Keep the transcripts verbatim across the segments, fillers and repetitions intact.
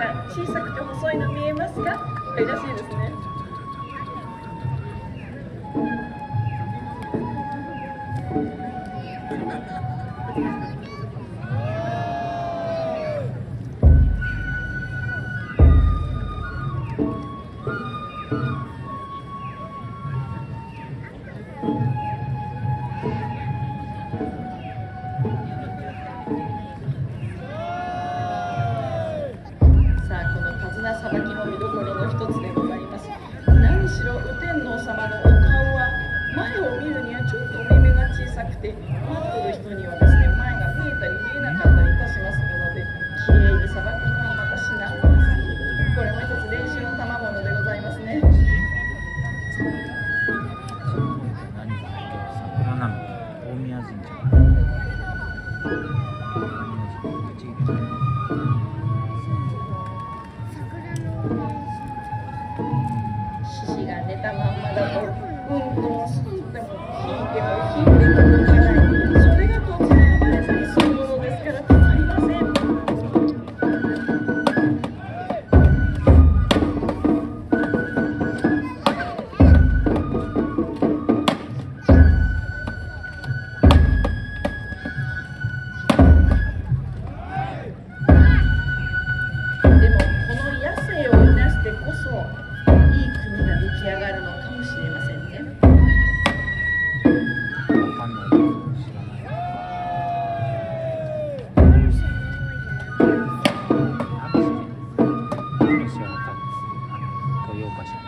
が小さくて細いの見えますが、愛らしいですね。さばきも見どころの一つでございます。何しろ右天王様のお顔は前を見るにはちょっとお目目が小さくて、待ってる人にはですね、前が見えたり見えなかったりいたしますので、きれいにさばくのはまた至難です。これも一つ練習の賜物でございますね。 何が桜なの？大宮神社。 獅子が寝たまんまだと、うんとすっても引いても引いても動かない。それが突然暴れたりするものですからたまりません。でもこの野生をいなしてこそいい国が出来上がるのかもしれませんね。 わかんないです。知らない。何しようか。豊岡市。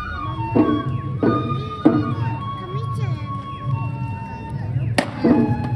Kami dyan.